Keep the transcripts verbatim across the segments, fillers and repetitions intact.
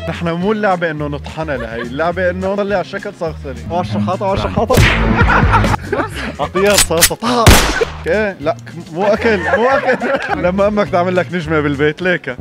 نحن مو اللعبة انه نطحنها لهي، اللعبة انه نطلع على شكل صغصري. عشر حاطة عشر حاطة اعطيها رصاصة طاق. ايه لا مو اكل مو اكل. لما امك تعمل لك نجمة بالبيت ليك.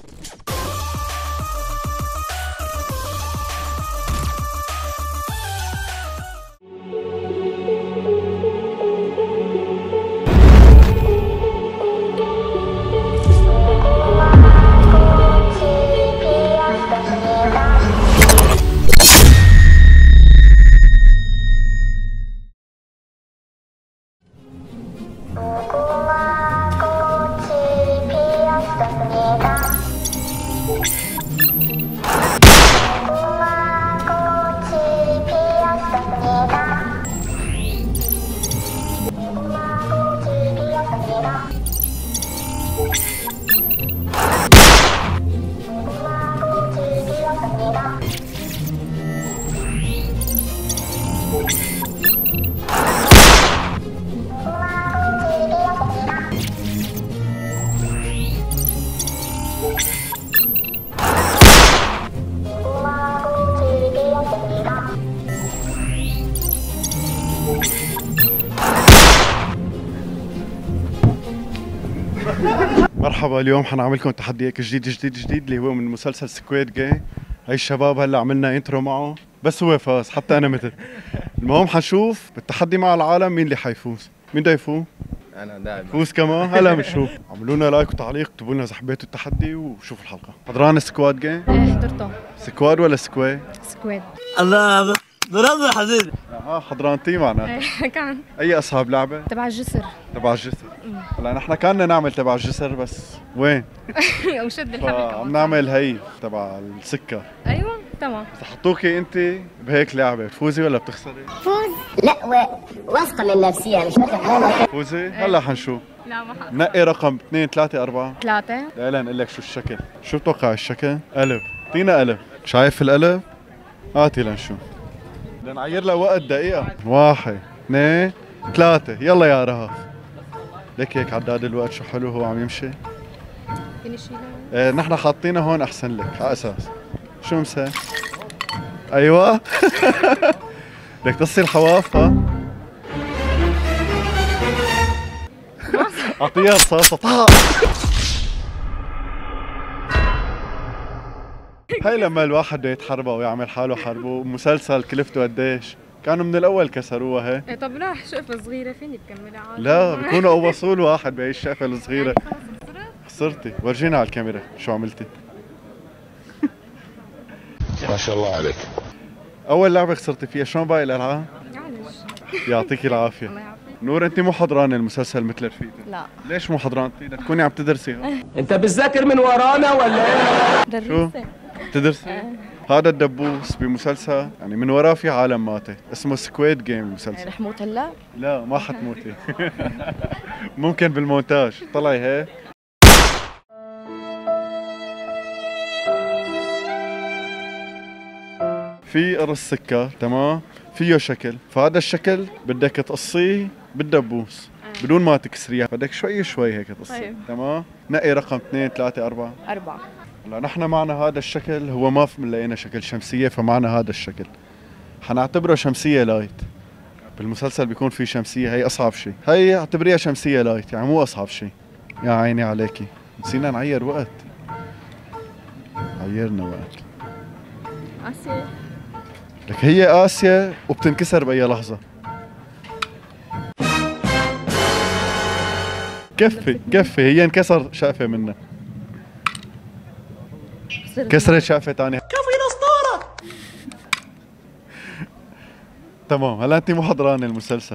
مرحبا، اليوم حنعمل لكم تحدي هيك جديد جديد جديد اللي هو من مسلسل سكويد جيم. هاي الشباب هلا عملنا انترو معه بس هو فاز حتى انا متت. المهم حنشوف بالتحدي مع العالم مين اللي حيفوز. مين بده يفوز؟ انا دائما فوز كمان. هلا بنشوف. اعملوا لنا لايك وتعليق، اكتبوا لنا اذا حبيتوا التحدي وشوفوا الحلقه. حضران سكواد جيم؟ ايه حضرته. سكواد ولا سكوي؟ سكويد. الله ضربنا حبيبي. اها حضرانتي معنا. ايه كان اي اصحاب لعبه؟ تبع الجسر. تبع الجسر. هلا نحن كنا نعمل تبع الجسر بس وين؟ وشد الحبل عم نعمل هي تبع السكر. ايوه تمام. اذا حطوكي انت بهيك لعبه بتفوزي ولا بتخسري؟ فوز؟ لا واثقه من نفسيها مش مثل فوزي؟ هلا حنشوف. لا ما حق. نقي رقم اثنين ثلاثة أربعة. ثلاثة. لا نقول لك شو الشكل. شو بتوقع الشكل؟ ألف. اعطينا ألف. شايف الألف؟ هاتي لنشوف. بدنا نعير له وقت دقيقة. واحد، اثنين، ثلاثة، يلا يا رهف. ليك هيك عداد الوقت شو حلو هو عم يمشي. فيني شيلها؟ ايه نحن حاطينه هون أحسن لك على أساس. شو مسا؟ أيوة. بدك تصي الحواف ها؟ أعطيها رصاصة طاق. هاي لما الواحد بده يتحربى ويعمل حاله حربه، مسلسل كلفته قديش؟ كانوا من الأول كسروها هي. ايه طب راح شقفة صغيرة فيني تكملها عادي؟ لا بكونوا قوصوا له واحد بهي الشقفة الصغيرة. خسرتي، ورجينا على الكاميرا شو عملتي؟ ما شاء الله عليك. أول لعبة خسرتي فيها، شلون باقي الألعاب؟ معلش. يعطيكي العافية. الله يعافيك. نور أنت مو حضرانة المسلسل مثل رفيقتي. لا. ليش مو حضرانتي؟ بدك تكوني عم تدرسي ها؟ انت بتذاكر من ورانا ولا ايه؟ درسة. تدرسي؟ هذا الدبوس بمسلسل يعني من وراه في عالم ماتت، اسمه سكويد جيم المسلسل. رح موت هلا؟ لا ما حتموتي. ممكن بالمونتاج طلعي هيك. في قرص سكر تمام، فيه شكل، فهذا الشكل بدك تقصيه بالدبوس بدون ما تكسريها، بدك شوي شوي هيك تقصيه. طيب. تمام. نقي رقم اثنين ثلاثة أربعة. أربعة. هلا نحن معنا هذا الشكل، هو ما في لقينا شكل شمسية فمعنا هذا الشكل. حنعتبره شمسية لايت. بالمسلسل بيكون في شمسية، هي أصعب شيء. هي اعتبريها شمسية لايت يعني مو أصعب شيء. يا عيني عليكي. نسينا نعير وقت. عيرنا وقت. آسيا. لك هي آسيا وبتنكسر بأي لحظة. كفي كفي هي انكسر شقفة منها. كسرت شقفة ثانية. كفي الأسطورة. تمام هلا أنت مو حضرانة المسلسل.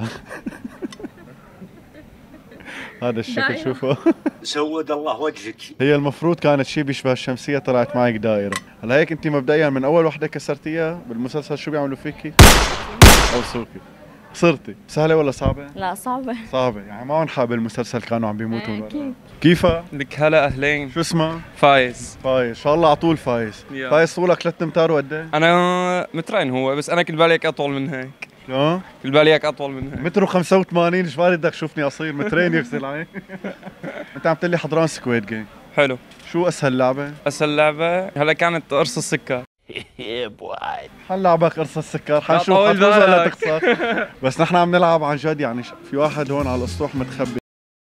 هذا الشكل شوفه. سود الله وجهك. هي المفروض كانت شيء بيشبه الشمسية، طلعت معك دائرة. هلا هيك أنت مبدئيا من أول وحدة كسرتيها بالمسلسل شو بيعملوا فيكي؟ أوصوكي. خسرتي. سهلة ولا صعبة؟ لا صعبة. صعبة يعني ما انحاب بالمسلسل كانوا عم بيموتوا. أكيد. كيفها؟ لك هلا اهلين. شو اسمها؟ فايز. فايز، ان شاء الله على طول فايز. يا. فايز طولك ثلاث امتار وقد ايه؟ انا مترين هو بس انا كل بالي هيك اطول من هيك. شو؟ كل بالي هيك اطول من هيك. متر وخمسة وثمانين، ايش بالك بدك تشوفني قصير؟ مترين يغسل عين. انت عم تقول لي حضران سكويد جيم. حلو. شو اسهل لعبه؟ اسهل لعبه هلا كانت قرص السكر. حنلعبك قرص السكر، حنشوف طول حتفوز ولا بالك. تخسر. بس نحن عم نلعب عن جد، يعني ش- في واحد هون على الاسطوح متخبي.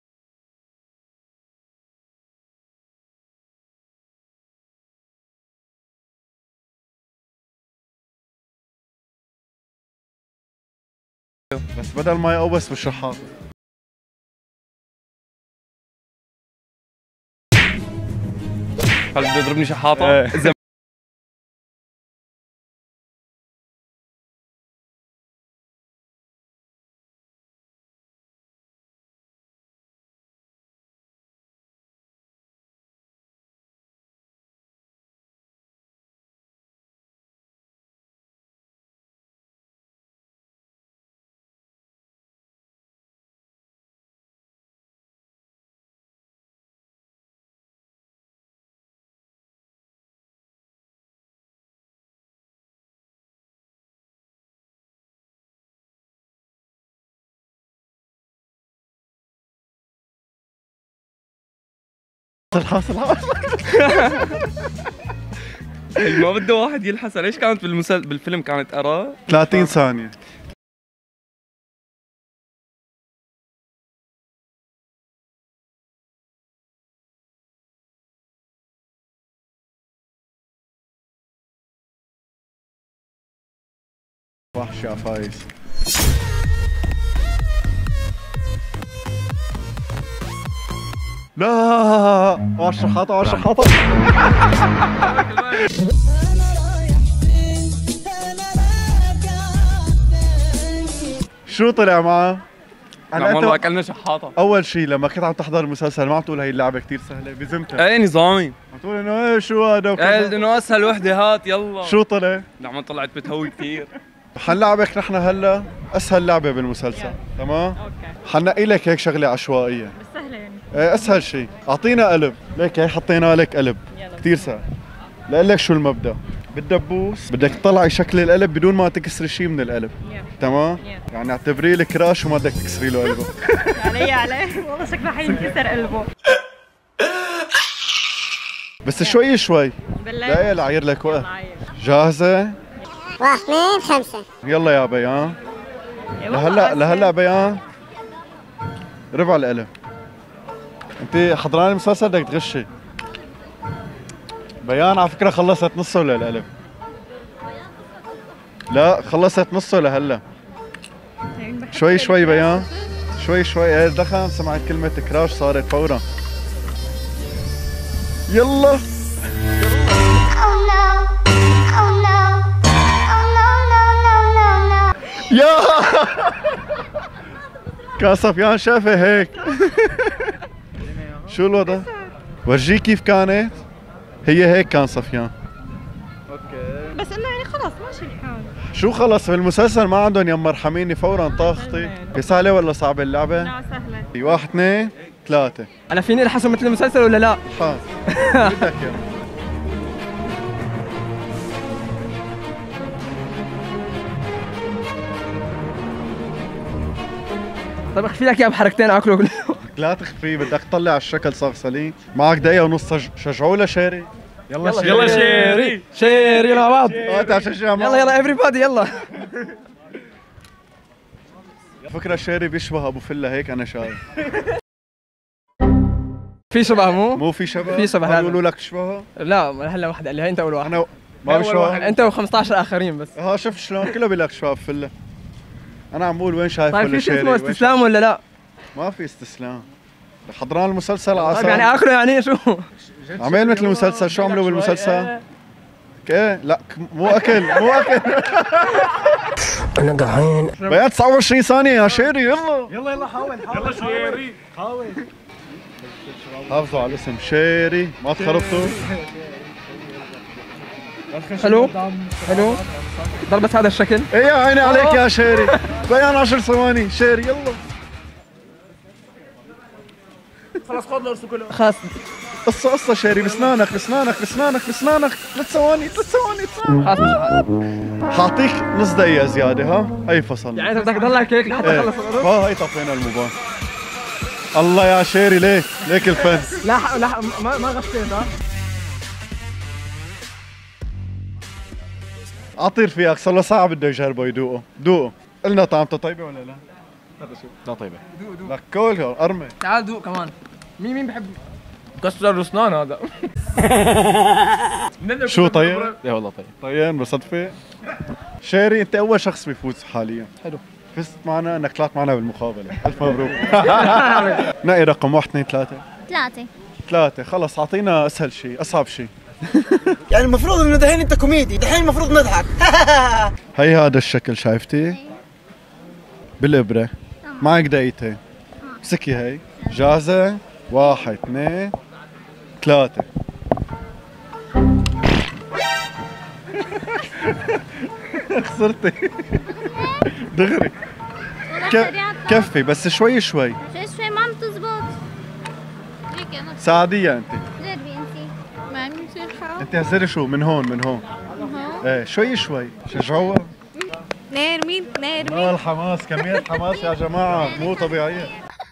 بس بدل ما يقوس بالشحاط. هل بده يضربني شحاطه؟ إيه. إذا حاصل حاصل. ما بده واحد يلحس. ليش كانت بالمسل... بالفيلم كانت ارى ثلاثين ثانية. وحش يا فايز. لا وش حاطه وش حاطه. شو طلع معه؟ نعم أنت والله اكلنا شحاطه. اول شيء لما كنت عم تحضر المسلسل ما عم تقول هي اللعبه كثير سهله بزمتها، ايه نظامي. عم تقول انه ايه شو هذا ايه وكذا. انه اسهل وحده هات يلا. شو طلع؟ نعم طلعت بتهوي كثير. حنلعبك نحن هلا اسهل لعبه بالمسلسل، تمام؟ اوكي حنقي لك هيك شغله عشوائيه. بس سهله يعني. ايه اسهل شيء، اعطينا قلب، ليك هي حطينا لك قلب يلا كثير سهل. لاقول لك شو المبدا، بالدبوس بدك تطلعي شكل القلب بدون ما تكسري شيء من القلب، يلا تمام؟ يلا. يعني اعتبريه لك كراش وما بدك تكسري له قلبه. علي عليه والله شكله حينكسر قلبه. بس شوي شوي. بالله لا العير لك وقت. يلا عاير. جاهزة؟ واحد اثنين خمسة. يلا يا بيان. يا لهلا والله لهلا بيان. ربع القلب. انت حضراني المسلسل بدك تغشي. بيان على فكرة خلصت نصه للقلب. لا خلصت نصه لهلا. يعني بحب شوي شوي الكراش. بيان. شوي شوي ايه دخن سمعت كلمة كراش صارت فورا. يلا. Oh no. Oh no. Oh no no no no no. يا كان صفيان شافه هيك. شو الوضع؟ ورجيك كيف كانت؟ هي هيك كان صفيان. بس انه يعني خلص ماشي الحال. شو خلص بالمسلسل ما عندهم يا مرحميني فورا طاختي. هي سهلة ولا صعبة اللعبة؟ لا سهله. هي واحد اثنين ثلاثة. انا فيني الحسه مثل المسلسل ولا لا؟ حاس بدك يا طيب اخفي لك اياه بحركتين اكله كله. لا تخفي، بدك تطلع الشكل صار سليم. معك دقيقة ونص شج- شجعوا له شيري. يلا يلا شيري شيري يلا مع بعض. اه تعال شجع معه. يلا يلا ايفري بادي يلا. فكرة شيري بيشبه ابو فله هيك انا شايف. في شبه مو؟ مو في شبه؟ في شبه، ما لا. بيقولوا لك شبهه؟ لا هلا واحد قال لي هي انت اول واحد. انا ما بشبه. انت و15 اخرين بس. ها شفت شلون كله بيقول لك شباب فله. انا عم بقول وين شايف طيب فله في شيء شيري؟ اسمه وين استسلام ولا لا؟ شايف- ما في استسلام. حضران المسلسل على طيب يعني اكله يعني شو؟ عمل مثل المسلسل. شو عملوا بالمسلسل؟ ايه لا ك- مو اكل مو اكل. انا جعان. بقى تسعة وعشرين ثانية يا شيري يلا. يلا يلا حاول حاول يلا شيري حاول. حافظوا على الاسم شيري ما تخربطوا. حلو حلو ضربت هذا الشكل. ايه يا عيني عليك يا شيري. بيان عشر ثواني شيري يلا. خلاص قصة قصة شيري بسنانك بسنانك بسنانك بسنانك. ثلاث ثواني ثلاث ثواني ثواني. خلاص مش حاعطيك نص دقيقة زيادة ها. هي فصلنا. يعني انت بدك تضلك هيك لحتى ايه تخلص الغرض. ها هي طفينا الموبايل. الله يا شيري ليك ليك الفن. لا لا ما ما غشيت ها. عطير فيك صار له ساعة بده يجربه يدوقه، دوقه. قلنا طعمته طيبة ولا لا؟ هذا شو؟ لا طيبة. دوق دوق. لك كل ارمي. تعال دوق كمان. مين مين بحب كسر اسنان هذا؟ شو طيب؟ ايه والله طيب. طيب بصدفة. شيري انت اول شخص بيفوز حاليا. حلو. فزت معنا انك طلعت معنا بالمقابلة، الف مبروك. نقي رقم واحد اثنين ثلاثة. ثلاثة. ثلاثة خلص اعطينا اسهل شيء، اصعب شيء. يعني المفروض انه دحين انت كوميدي، دحين المفروض نضحك. هي هذا الشكل شايفتي؟ بالإبرة. معك دقيقتين. امسكي هي. جاهزة؟ واحد اثنين ثلاثة. خسرتي. دغري. كفي بس شوي شوي. شوي شوي ما عم تزبط. هيك انا ساعدية انت. جربي انتي. ما عم يصير حال. انت هزري شو من هون من هون. ايه شوي شوي شجعوها. نرمي نرمي. اه الحماس كمية حماس يا جماعة مو طبيعية.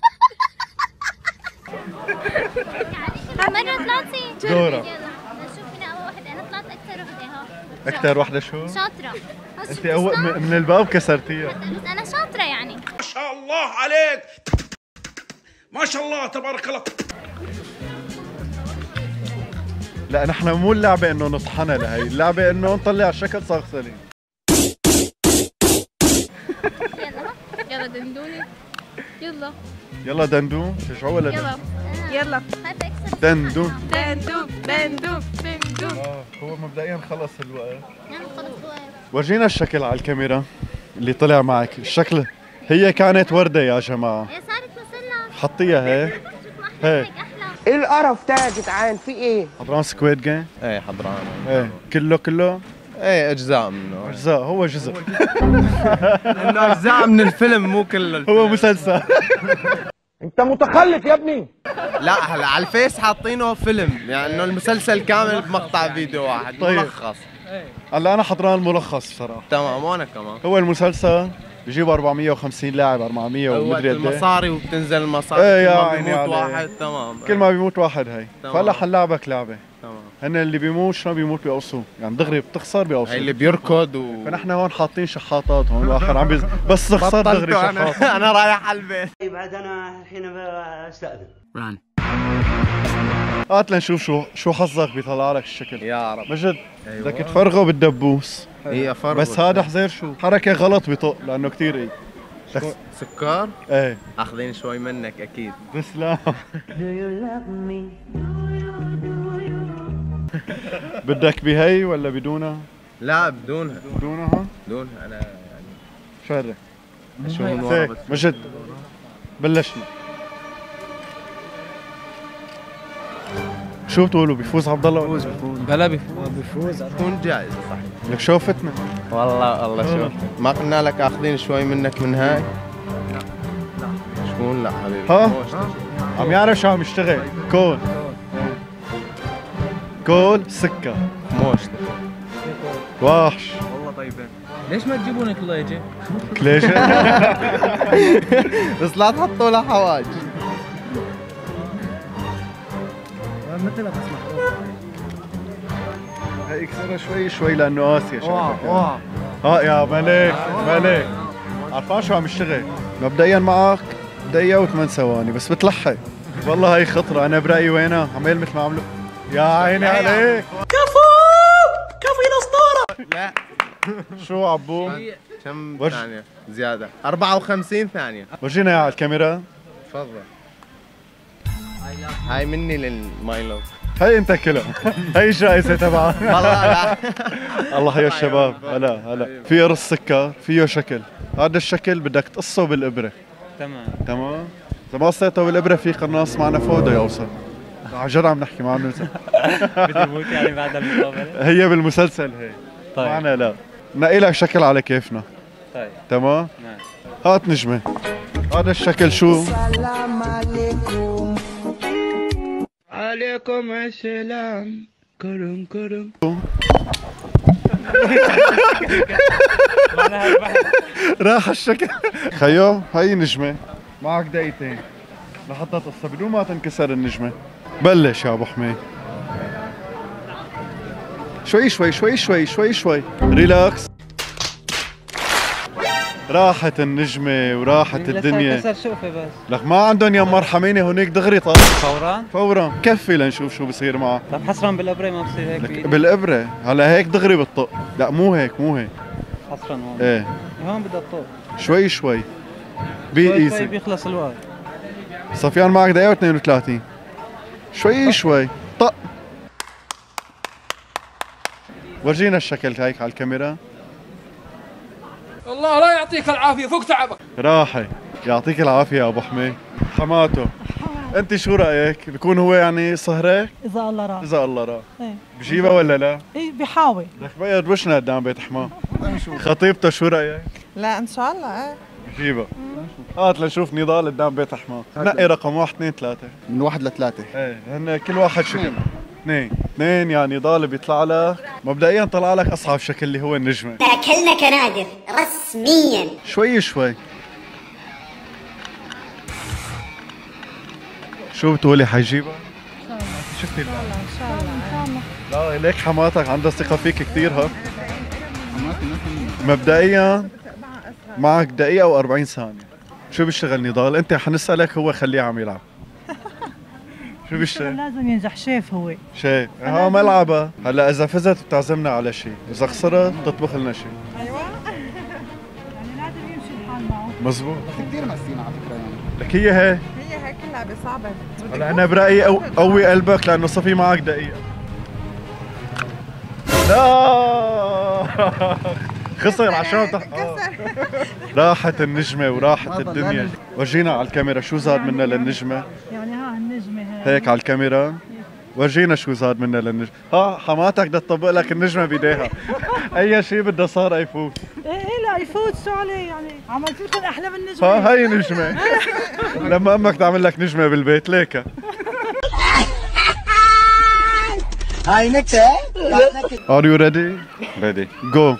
مرة طلعتي. دورة. يلا نشوف فينا اول وحدة، انا طلعت اكثر وحدة ها. أكثر وحدة شو؟ شاطرة. انت أول من الباب كسرتيها. بس انا شاطرة يعني. ما شاء الله عليك، ما شاء الله تبارك الله. لا نحن مو اللعبة انه نطحنها لهي، اللعبة انه نطلع الشكل صاغ سليم. يلا يلا دندوني. يلا يلا دندون، شجعوه ولا يلا يلا. دندون؟ دندون دندون دندون. اه هو مبدئيا خلص الوقت. نعم خلص الوقت. ورجينا الشكل على الكاميرا اللي طلع معك، الشكل هي كانت وردة يا جماعة. هي صارت مثلنا. حطيها هيك. شوف ما هيك. هيك احلى. ايه القرف ده يا جدعان؟ في ايه؟ حضران سكويد جيم؟ ايه حضران. ايه كله كله؟ ايه اجزاء منه. اجزاء، هو جزء. انه اجزاء من الفيلم مو كل الفيلم. هو مسلسل. انت متخلف يا ابني. لا هلا على الفيس حاطينه فيلم، يعني انه المسلسل كامل بمقطع فيديو واحد. طيب. ملخص. هلا انا حضران الملخص بصراحة. تمام وانا كمان. هو المسلسل بيجيبوا أربعمية وخمسين لاعب أربعمية وقت ومدري قد ايه. المصاري وبتنزل المصاري. ايه كل يا ما عيني بيموت عليك. واحد. تمام. كل ما بيموت واحد هي. تمام. فهلا حنلعبك لعبة. تمام. هن اللي بيموت شلون بيموت بيقصوا، يعني دغري بتخسر بيقصوا. هي اللي بيركض و فنحن هون حاطين شحاطات هون واخر عم بيز... بس تخسر دغري بطلته شحاط. انا انا رايح على البيت. بعد انا الحين استاذن. هات لنشوف شو شو حظك بيطلع لك الشكل. يا رب. مجد أيوة. بدك تفرغه بالدبوس. هي فرق. بس هذا حزير شو حركة غلط بيطق لأنه كثير ايه. شو- سكر؟ ايه اخذين شوي منك اكيد. بس لا. بدك بهي ولا بدونها؟ لا بدونها. بدونها؟ بدونها انا يعني شرح. شو من ورا هيك بس. مجد بلشنا. شو بتقولوا بيفوز عبد الله؟ بيفوز بفوز بلا بفوز. تكون جائزة صح. لك شوفتنا. والله الله شوف. ما قلنا لك اخذين شوي منك من هاي؟ لا لا شكون لا حبيبي. ها؟ موش. عم يعرف شو عم يشتغل. كول كول سكة موش. وحش والله طيبين. ليش ما تجيبون كليجة؟ كليجة. بس لا تحطوا له حواج. مثلها تسمح. هي اكسرها شوي شوي لانه قاسية اوعى شكلك. اوعى. ها يا ملك ملك عرفان شو عم يشتغل. مبدئيا معك دقيقة وثمان ثواني بس بتلحق. والله هي خطرة، انا برأيي وينها عمال مثل ما عملوا. يا عيني عليك. لا شو عبو؟ كم وش- ثانية زيادة؟ أربعة وخمسين ثانية. ورجينا اياها على الكاميرا. تفضل. هاي مني للمايلو. هي انت كلها. هي الجائزة تبعها. والله لا. الله يا الشباب. هلا هلا في قرص سكر فيه شكل. هذا الشكل بدك تقصه بالابره. تمام. تمام. اذا ما قصيته بالابره في قناص معنا فوق بده يوصل. عن جد عم نحكي معنا. بدي موت يعني بعد المقابلة. هي بالمسلسل هي. طيب. معنا لا. نقي لك شكل على كيفنا. طيب. تمام. ماشي. هات نجمه. هذا الشكل شو؟ عليكم السلام. كرم كرم. راح الشكل. خيو هي نجمه. معك دقيقتين. لحتى تقصى بدون ما تنكسر النجمة. بلش يا ابو حميد. شوي شوي شوي شوي شوي شوي ريلاكس. راحت النجمة وراحت الدنيا. كسر شوفي بس. لك ما عندهم يا مرحميني هونيك دغري طق. فورا؟ فورا كفي لنشوف شو بصير معه. طب حصرا بالابرة ما بصير هيك بإيدي؟ بالابرة، هلا هيك دغري بتطق. لا مو هيك مو هيك. حصرا هون. ايه هون بدها تطق. شوي شوي. بي شوي ايزي. شوي بيخلص الوقت. صفيان معك دقيقة واثنين وثلاثين. شوي شوي طق. ورجينا الشكل هيك على الكاميرا. الله لا يعطيك العافيه فوق تعبك. راحي يعطيك العافية يا ابو حميد. حماته انت شو رايك؟ بكون هو يعني صهرك؟ اذا الله راح. اذا الله راح. ايه بجيبها ولا لا؟ ايه بحاول. لك بيض وشنا قدام بيت حماه. خطيبته شو رايك؟ لا ان شاء الله ايه بجيبها. هات لنشوف نضال قدام بيت حماه. نقي رقم واحد اثنين ثلاثة. من واحد لثلاثة. ايه هن كل واحد شكل. اثنين اثنين يعني نضال بيطلع لك مبدئيا طلع لك اصعب شكل اللي هو النجمة. تاكلنا كنادر رسميا. شوي شوي. شو بتقولي حيجيبها؟ شفتي؟ ان شاء الله ان شاء الله. لا ليك حماتك عندها ثقة فيك كثير ها؟ مبدئيا معك دقيقة و40 ثانية. شو بيشتغل نضال؟ انت حنسألك هو خليه عم يلعب. شو بيشتغل؟ لازم ينجح شيف هو. شيف، ها ملعبها، هلا إذا فزت بتعزمنا على شيء، إذا خسرت بتطبخ لنا شيء. ايوه يعني لازم يمشي الحال معه. مزبوط. كثير مسكين على فكرة يعني. لك هي هي. هي هيك اللعبه صعبه. هلا أنا برأيي قو- قوي قلبك لأنه صفي معك دقيقة. لا خسر عشان تح... آه. راحت النجمة وراحت الدنيا. ورجينا على الكاميرا شو زاد منا للنجمة. يعني ها النجمه هي هيك على الكاميرا. ورجينا شو زاد منا للنجمة. ها حماتك بدها تطبق لك النجمة بيديها. أي شيء بدها صار يفوت. ايه ايه لا يفوت شو عليه يعني عملت لكم احلى من نجمه. ها هي نجمة. لما امك تعمل لك نجمة بالبيت ليك. هاي نكتة. Are you ready? Ready. Go.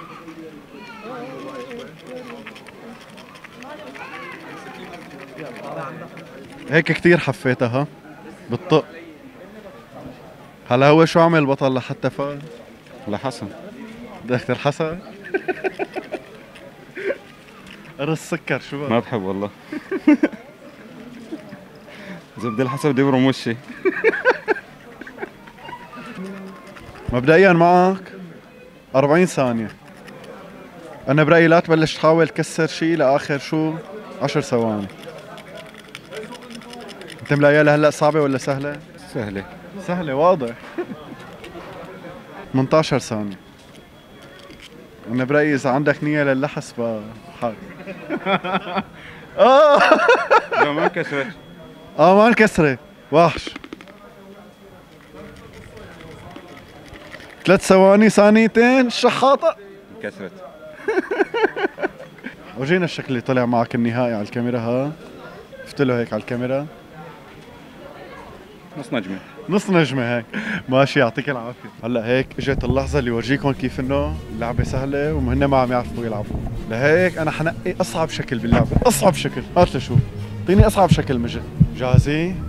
هيك كتير حفيتها بالطق. هلا هو شو عمل البطل لحتى فاز؟ لحسن. دكتور حسن. قرص سكر شو ما بقى؟ بحب والله. زبدة الحسن بدي يبرم وشي. مبدئيا معك أربعين ثانية. أنا برأيي لا تبلش تحاول تكسر شيء لآخر شو عشر ثواني. أنت ملاقيها لهلا صعبة ولا سهلة؟ سهلة. سهلة واضح. ثمانية عشر ثانية. أنا برأيي إذا عندك نية للحس فحاول. آه لا ما انكسرت. آه ما انكسرت. وحش. ثلاث ثواني ثانيتين شحاطة. انكسرت. ورجينا الشكل اللي طلع معك النهائي على الكاميرا ها. فتله هيك على الكاميرا. نص نجمة. نص نجمة هيك. ماشي يعطيك العافية. هلا هيك اجت اللحظة اللي ورجيكم كيف انه اللعبة سهلة وهن ما عم يعرفوا يلعبوا. لهيك انا حنقي اصعب شكل باللعبة، اصعب شكل، هات لشوف. اعطيني اصعب شكل مجد. جاهزين؟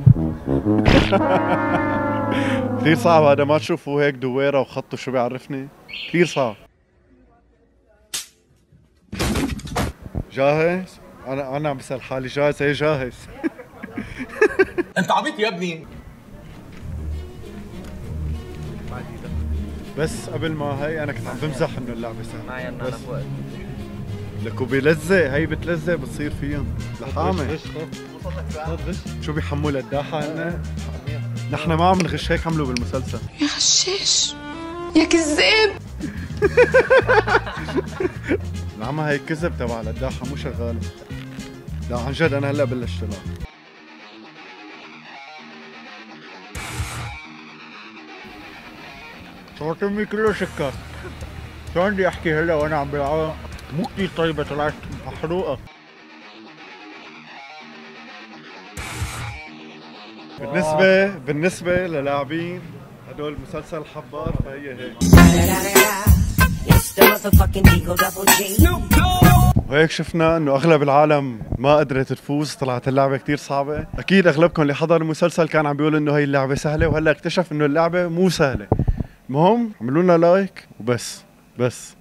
كثير صعب هذا، ما تشوفوا هيك دويرة وخط وشو بيعرفني؟ كثير صعب. جاهز؟ انا انا عم بسأل حالي جاهز؟ ايه جاهز. انت عبيط يا ابني. بس قبل ما هي انا كنت عم بمزح انه اللعبه سهله بس لك وبلزق هي بتلزق بتصير فيهم لحامه. شو بيحموا للداحه عنا؟ نحن ما عم نغش، هيك عملوا بالمسلسل. يا غشاش يا كذاب. العمى هي كذب تبع للداحه مو شغاله. لا عن جد انا هلا بلشت العب. صوت امي كله سكر. شو عندي احكي هلا وانا عم بلعب؟ مو كثير طيبه، طلعت محروقه. بالنسبه بالنسبه للاعبين هدول مسلسل حبار فهي هيك. وهيك شفنا انه اغلب العالم ما قدرت تفوز، طلعت اللعبه كتير صعبه. اكيد اغلبكم اللي حضر المسلسل كان عم بيقول انه هي اللعبه سهله، وهلا اكتشف انه اللعبه مو سهله. المهم اعملوا لنا لايك وبس بس